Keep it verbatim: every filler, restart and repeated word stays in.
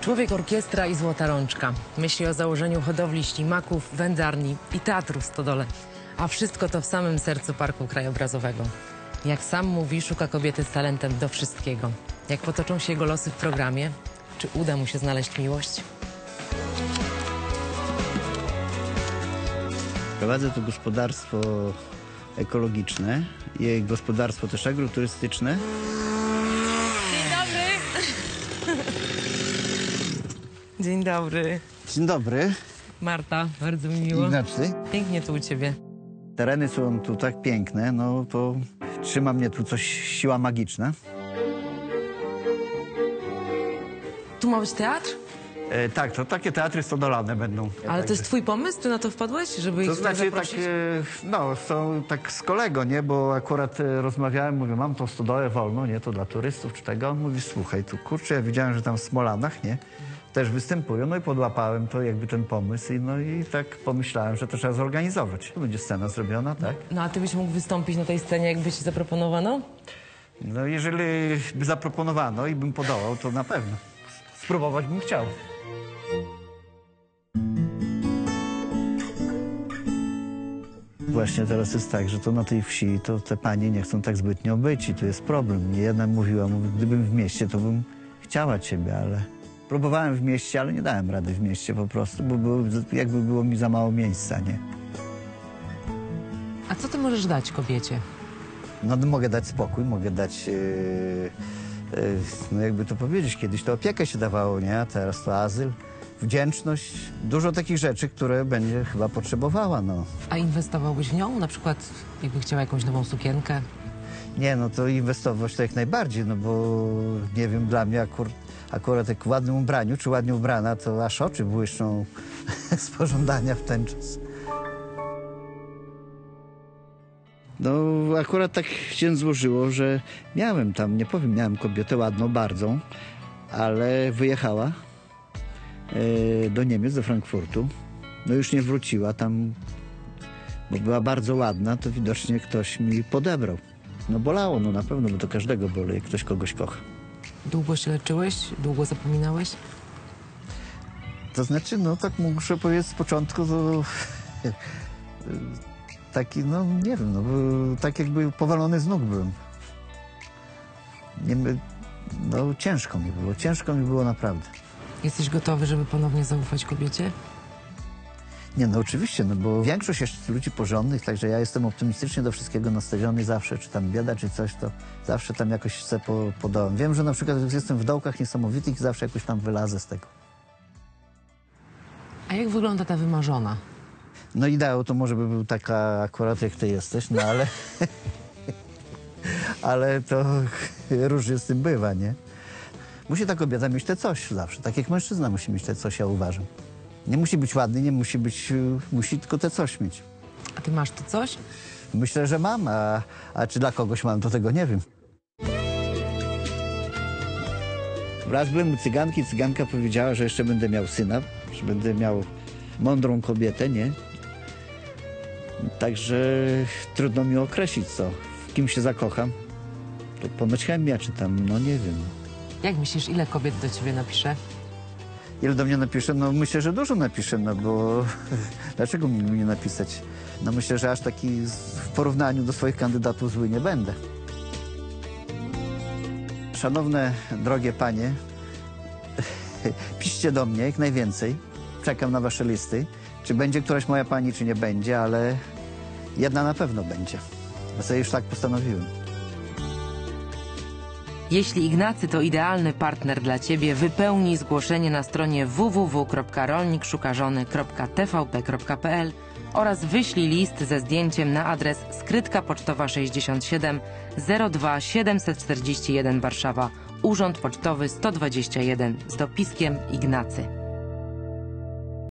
Człowiek orkiestra i złota rączka. Myśli o założeniu hodowli ślimaków, wędzarni i teatru w Stodole. A wszystko to w samym sercu Parku Krajobrazowego. Jak sam mówi, szuka kobiety z talentem do wszystkiego. Jak potoczą się jego losy w programie? Czy uda mu się znaleźć miłość? Prowadzę to gospodarstwo ekologiczne i gospodarstwo też agroturystyczne. Dzień dobry. Dzień dobry. Dzień dobry. Marta, bardzo mi miło. Ignacy. Pięknie tu u ciebie. Tereny są tu tak piękne, no to trzyma mnie tu coś, siła magiczna. Tu ma być teatr? E, tak, to takie teatry stodolane będą. Ale to jest twój pomysł? Ty na to wpadłeś, żeby ich To tutaj znaczy tak, zaprosić? e, no, są tak z kolegą, nie, bo akurat e, rozmawiałem, mówię, mam tą stodołę wolną, nie, to dla turystów czy tego. On mówi, słuchaj, tu kurczę, ja widziałem, że tam w Smolanach, nie, też występują, no i podłapałem to jakby ten pomysł i no i tak pomyślałem, że to trzeba zorganizować. To będzie scena zrobiona, tak? No a ty byś mógł wystąpić na tej scenie, jakby ci zaproponowano? No jeżeli by zaproponowano i bym podołał, to na pewno. Spróbować bym chciał. Właśnie teraz jest tak, że to na tej wsi to te panie nie chcą tak zbytnio być i tu jest problem. Nie jedna mówiła, mówi, gdybym w mieście, to bym chciała ciebie, ale... Próbowałem w mieście, ale nie dałem rady w mieście po prostu, bo było, jakby było mi za mało miejsca, nie? A co ty możesz dać kobiecie? No mogę dać spokój, mogę dać, yy, yy, no jakby to powiedzieć, kiedyś to opiekę się dawało, nie? A teraz to azyl, wdzięczność, dużo takich rzeczy, które będzie chyba potrzebowała, no. A inwestowałbyś w nią? Na przykład jakby chciała jakąś nową sukienkę? Nie, no to inwestować to jak najbardziej, no bo nie wiem, dla mnie akurat, akurat jak w ładnym ubraniu, czy ładnie ubrana, to aż oczy błyszczą z pożądania w ten czas. No akurat tak się złożyło, że miałem tam, nie powiem, miałem kobietę ładną bardzo, ale wyjechała e, do Niemiec, do Frankfurtu. No już nie wróciła tam, bo była bardzo ładna, to widocznie ktoś mi podebrał. No bolało, no na pewno, bo to każdego boli, jak ktoś kogoś kocha. Długo się leczyłeś? Długo zapominałeś? To znaczy, no tak muszę powiedzieć z początku, to taki, no nie wiem, no, tak jakby powalony z nóg byłem. Nie, no ciężko mi było, ciężko mi było naprawdę. Jesteś gotowy, żeby ponownie zaufać kobiecie? Nie, no oczywiście, no bo większość jest ludzi porządnych, także ja jestem optymistycznie do wszystkiego nastawiony zawsze, czy tam bieda, czy coś, to zawsze tam jakoś chcę po, podołam. Wiem, że na przykład jak jestem w dołkach niesamowitych, zawsze jakoś tam wylazę z tego. A jak wygląda ta wymarzona? No ideał to może by był taka akurat jak ty jesteś, no ale... ale to różnie z tym bywa, nie? Musi ta kobieta mieć te coś zawsze, tak jak mężczyzna musi mieć te coś, ja uważam. Nie musi być ładny, nie musi być, musi tylko te coś mieć. A ty masz to coś? Myślę, że mam, a, a czy dla kogoś mam, to tego nie wiem. Raz byłem u cyganki, cyganka powiedziała, że jeszcze będę miał syna, że będę miał mądrą kobietę, nie? Także trudno mi określić, co, w kim się zakocham. To ponoć chemia, czy tam, no nie wiem. Jak myślisz, ile kobiet do ciebie napisze? Ile do mnie napisze? No myślę, że dużo napisze, no bo dlaczego mi nie napisać? No myślę, że aż taki w porównaniu do swoich kandydatów zły nie będę. Szanowne, drogie panie, piszcie do mnie jak najwięcej. Czekam na wasze listy. Czy będzie któraś moja pani, czy nie będzie, ale jedna na pewno będzie. Bo sobie już tak postanowiłem. Jeśli Ignacy to idealny partner dla ciebie, wypełnij zgłoszenie na stronie w w w kropka rolnik szuka żony kropka t v p kropka p l oraz wyślij list ze zdjęciem na adres skrytka pocztowa sześćdziesiąt siedem zero dwa siedemset czterdzieści jeden Warszawa, Urząd Pocztowy sto dwadzieścia jeden z dopiskiem Ignacy.